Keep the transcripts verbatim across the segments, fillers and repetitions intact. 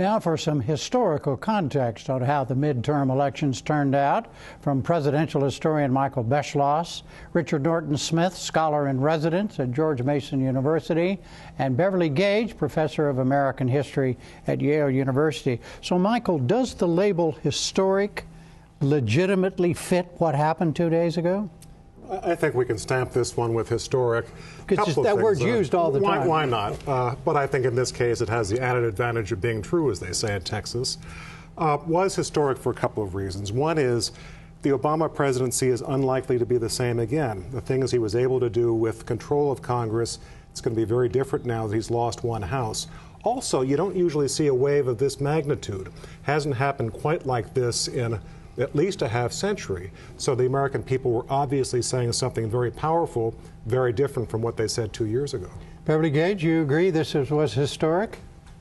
Now for some historical context on how the midterm elections turned out, from presidential historian Michael Beschloss, Richard Norton Smith, scholar in residence at George Mason University, and Beverly Gage, professor of American history at Yale University. So, Michael, does the label historic legitimately fit what happened two days ago? I think we can stamp this one with historic. Because that word's uh, used all the why, time. Why not? Uh, but I think in this case it has the added advantage of being true, as they say in Texas. Uh, was historic for a couple of reasons. One is the Obama presidency is unlikely to be the same again. The things he was able to do with control of Congress, it's going to be very different now that he's lost one house. Also, you don't usually see a wave of this magnitude. Hasn't happened quite like this in at least a half century. So the American people were obviously saying something very powerful, very different from what they said two years ago. Beverly Gage, you agree this is, was historic?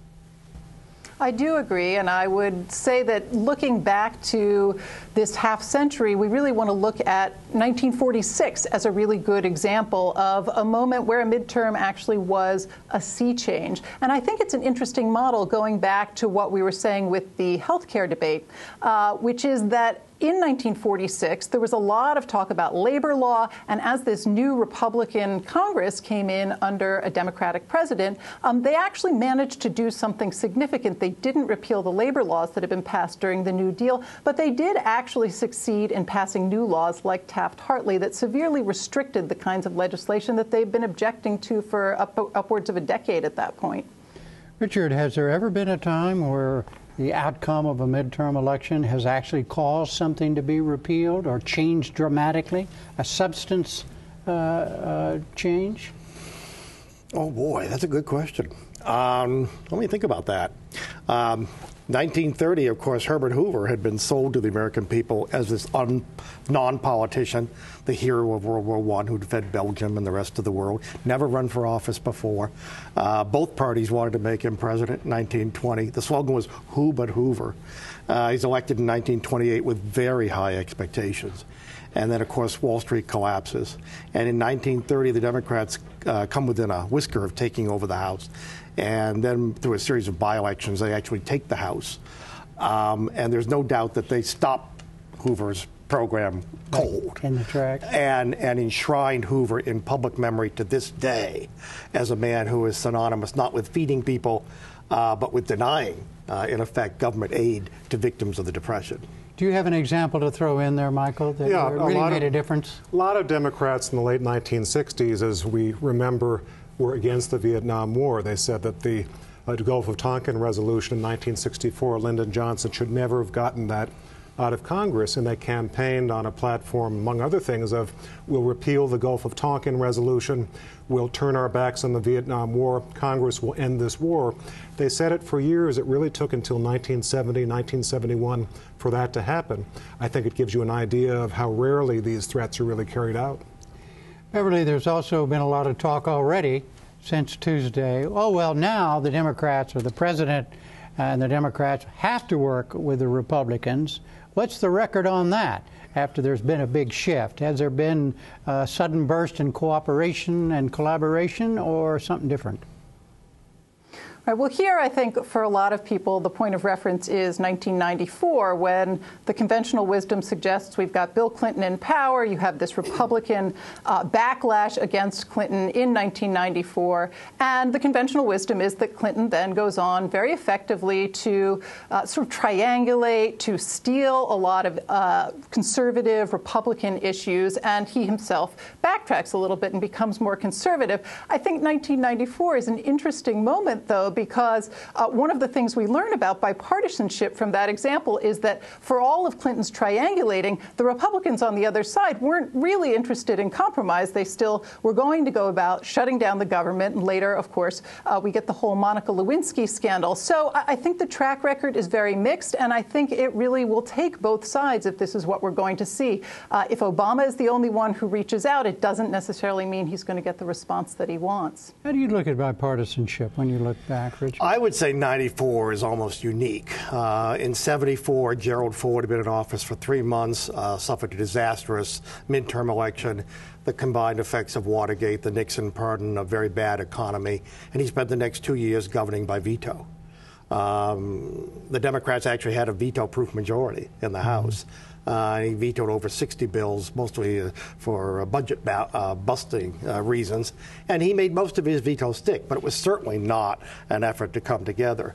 I do agree, and I would say that looking back to this half century, we really want to look at nineteen forty-six as a really good example of a moment where a midterm actually was a sea change. And I think it's an interesting model going back to what we were saying with the healthcare debate, uh, which is that in nineteen forty-six, there was a lot of talk about labor law, and as this new Republican Congress came in under a Democratic president, um, they actually managed to do something significant. They didn't repeal the labor laws that had been passed during the New Deal, but they did actually succeed in passing new laws like Taft-Hartley that severely restricted the kinds of legislation that they've been objecting to for up, upwards of a decade at that point. Richard, has there ever been a time where the outcome of a midterm election has actually caused something to be repealed or changed dramatically, a substance uh, uh, change? Oh, boy, that's a good question. Um, let me think about that. Um, nineteen thirty, of course, Herbert Hoover had been sold to the American people as this un- non-politician, the hero of World War One who'd fed Belgium and the rest of the world, never run for office before. Uh, both parties wanted to make him president in nineteen twenty. The slogan was, "Who but Hoover?" Uh, he's elected in nineteen twenty-eight with very high expectations. And then, of course, Wall Street collapses. And in nineteen thirty, the Democrats uh, come within a whisker of taking over the House. And then through a series of by-elections, they actually take the House. Um, and there's no doubt that they stopped Hoover's program cold. In the track. And, and enshrined Hoover in public memory to this day as a man who is synonymous not with feeding people, uh, but with denying, uh, in effect, government aid to victims of the Depression. Do you have an example to throw in there, Michael, that yeah, really a made of, a difference? A lot of Democrats in the late nineteen sixties, as we remember, were against the Vietnam War. They said that the uh, Gulf of Tonkin resolution in nineteen sixty-four, Lyndon Johnson should never have gotten that out of Congress, and they campaigned on a platform, among other things, of we'll repeal the Gulf of Tonkin resolution, we'll turn our backs on the Vietnam War, Congress will end this war. They said it for years. It really took until nineteen seventy, nineteen seventy-one for that to happen. I think it gives you an idea of how rarely these threats are really carried out. Beverly, there's also been a lot of talk already since Tuesday. Oh, well, now the Democrats or the president and the Democrats have to work with the Republicans. What's the record on that after there's been a big shift? Has there been a sudden burst in cooperation and collaboration or something different? Right, well, here I think for a lot of people the point of reference is nineteen ninety-four, when the conventional wisdom suggests we've got Bill Clinton in power, you have this Republican uh, backlash against Clinton in nineteen ninety-four, and the conventional wisdom is that Clinton then goes on very effectively to uh, sort of triangulate, to steal a lot of uh, conservative Republican issues, and he himself backtracks a little bit and becomes more conservative. I think nineteen ninety-four is an interesting moment, though, because uh, one of the things we learn about bipartisanship from that example is that for all of Clinton's triangulating, the Republicans on the other side weren't really interested in compromise. They still were going to go about shutting down the government. And later, of course, uh, we get the whole Monica Lewinsky scandal. So I, I think the track record is very mixed, and I think it really will take both sides if this is what we're going to see. Uh, if Obama is the only one who reaches out, it doesn't necessarily mean he's going to get the response that he wants. How do you look at bipartisanship when you look back? Richard? I would say ninety-four is almost unique. Uh, in seventy-four, Gerald Ford had been in office for three months, uh, suffered a disastrous midterm election, the combined effects of Watergate, the Nixon pardon, a very bad economy, and he spent the next two years governing by veto. um, the Democrats actually had a veto-proof majority in the House. Uh, and he vetoed over sixty bills, mostly uh, for uh, budget ba uh, busting uh, reasons. And he made most of his veto stick, but it was certainly not an effort to come together.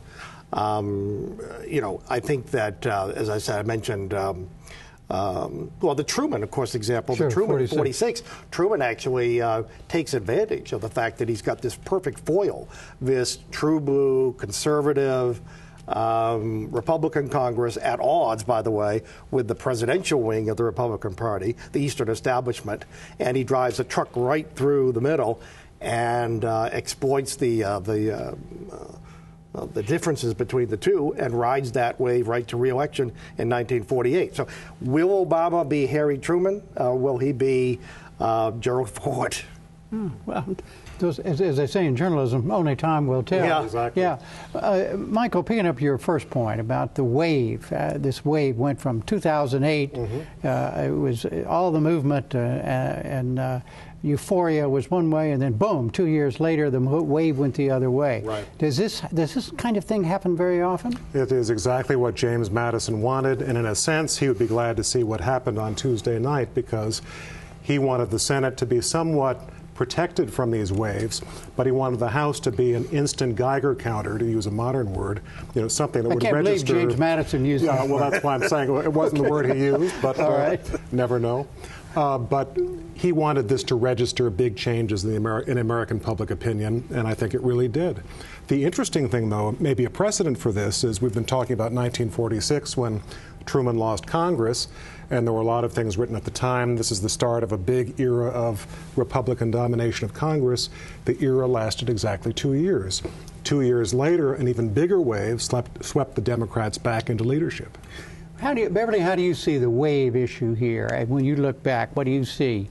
Um, you know, I think that, uh, as I said, I mentioned, um, um, well, the Truman, of course, example, sure, the Truman forty-six. forty-six, Truman actually uh, takes advantage of the fact that he's got this perfect foil, this true blue, conservative, Um, Republican Congress at odds, by the way, with the presidential wing of the Republican Party, the Eastern establishment, and he drives a truck right through the middle and uh, exploits the uh, the uh, uh, the differences between the two and rides that wave right to re-election in nineteen forty-eight. So, will Obama be Harry Truman? Uh, will he be uh, Gerald Ford? Hmm, well. Those, as, as they say in journalism, only time will tell. Yeah, exactly. Yeah, uh, Michael, picking up your first point about the wave, uh, this wave went from two thousand eight. Mm-hmm. uh, it was all the movement uh, and uh, euphoria was one way, and then boom, two years later, the wave went the other way. Right. Does this does this kind of thing happen very often? It is exactly what James Madison wanted, and in a sense, he would be glad to see what happened on Tuesday night because he wanted the Senate to be somewhat protected from these waves, but he wanted the House to be an instant Geiger counter, to use a modern word, you know, something that I would can't register. believe James Madison used Yeah, that well, word. that's why I'm saying it wasn't the word he used, but All uh, right. never know. Uh, but he wanted this to register big changes in, the Amer in American public opinion, and I think it really did. The interesting thing, though, maybe a precedent for this, is we've been talking about nineteen forty-six when Truman lost Congress, and there were a lot of things written at the time. This is the start of a big era of Republican domination of Congress. The era lasted exactly two years. Two years later, an even bigger wave swept, swept the Democrats back into leadership. How do you, Beverly, how do you see the wave issue here? And when you look back, what do you see?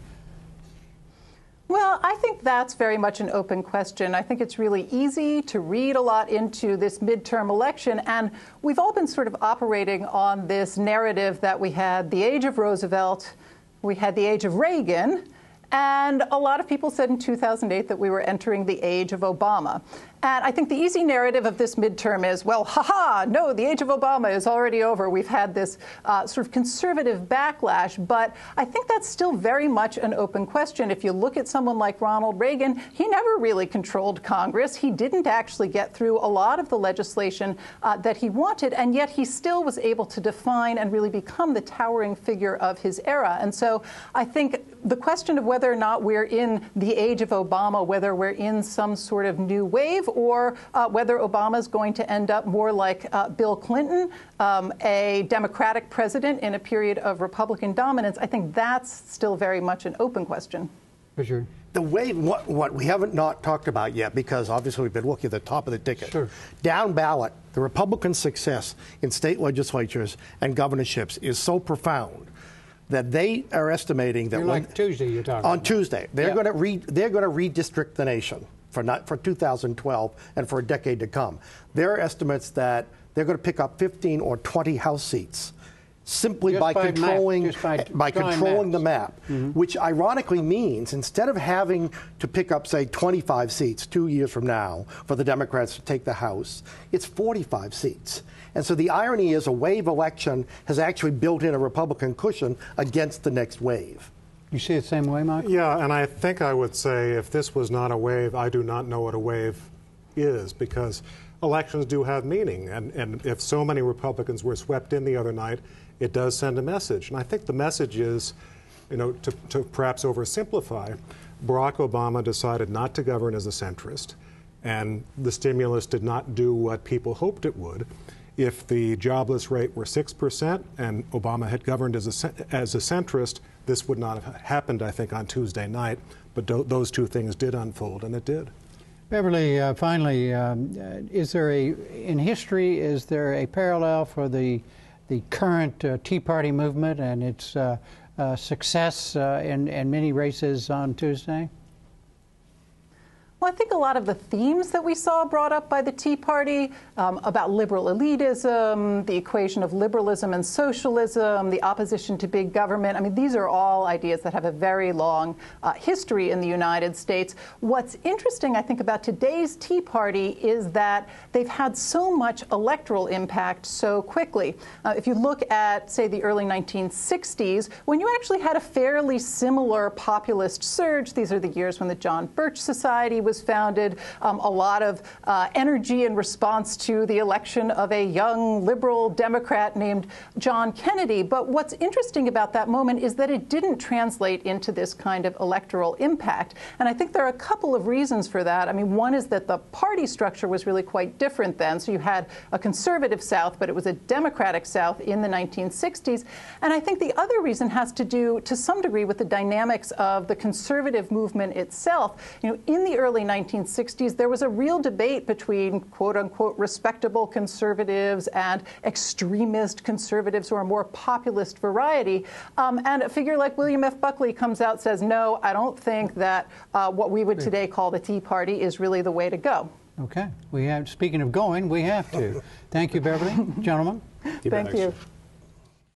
Well, I think that's very much an open question. I think it's really easy to read a lot into this midterm election, and we've all been sort of operating on this narrative that we had the age of Roosevelt, we had the age of Reagan, and a lot of people said in two thousand eight that we were entering the age of Obama. And I think the easy narrative of this midterm is, well, ha-ha, no, the age of Obama is already over. We've had this uh, sort of conservative backlash. But I think that's still very much an open question. If you look at someone like Ronald Reagan, he never really controlled Congress. He didn't actually get through a lot of the legislation uh, that he wanted, and yet he still was able to define and really become the towering figure of his era. And so I think the question of whether or not we're in the age of Obama, whether we're in some sort of new wave, or uh, whether Obama is going to end up more like uh, Bill Clinton, um, a Democratic president in a period of Republican dominance, I think that's still very much an open question. For sure. The way, what, what we haven't not talked about yet, because obviously we've been looking at the top of the ticket. Sure. Down ballot, the Republican success in state legislatures and governorships is so profound that they are estimating that You're when, like Tuesday you're talking on about. Tuesday they're Yeah. going to re, they're going to redistrict the nation for not for two thousand twelve and for a decade to come. There are estimates that they're going to pick up fifteen or twenty House seats simply Just by, by controlling map. Just by by drawing controlling the maps. map, mm-hmm. which ironically means instead of having to pick up, say, twenty-five seats two years from now for the Democrats to take the House, it's forty-five seats. And so the irony is a wave election has actually built in a Republican cushion against the next wave. You see it the same way, Michael? Yeah, and I think I would say if this was not a wave, I do not know what a wave is, because elections do have meaning. And, and if so many Republicans were swept in the other night, it does send a message. And I think the message is, you know, to, to perhaps oversimplify, Barack Obama decided not to govern as a centrist, and the stimulus did not do what people hoped it would. If the jobless rate were six percent and Obama had governed as a, as a centrist, this would not have happened, I think, on Tuesday night. But do, those two things did unfold, and it did. Beverly, uh, finally, um, uh, is there a, in history, is there a parallel for the, the current uh, Tea Party movement and its uh, uh, success uh, in, in many races on Tuesday? Well, I think a lot of the themes that we saw brought up by the Tea Party um, about liberal elitism, the equation of liberalism and socialism, the opposition to big government. I mean, these are all ideas that have a very long uh, history in the United States. What's interesting, I think, about today's Tea Party is that they've had so much electoral impact so quickly. Uh, if you look at, say, the early nineteen sixties, when you actually had a fairly similar populist surge, these are the years when the John Birch Society was founded, um, a lot of uh, energy in response to the election of a young liberal Democrat named John Kennedy. But what's interesting about that moment is that it didn't translate into this kind of electoral impact. And I think there are a couple of reasons for that. I mean, one is that the party structure was really quite different then. So you had a conservative South, but it was a Democratic South in the nineteen sixties. And I think the other reason has to do, to some degree, with the dynamics of the conservative movement itself. You know, in the early nineteen sixties, there was a real debate between quote-unquote respectable conservatives and extremist conservatives who are more populist variety. Um, and a figure like William F. Buckley comes out and says, no, I don't think that uh, what we would today call the Tea Party is really the way to go. Okay. We have, speaking of going, we have to. Thank you, Beverly. Gentlemen. Thank you.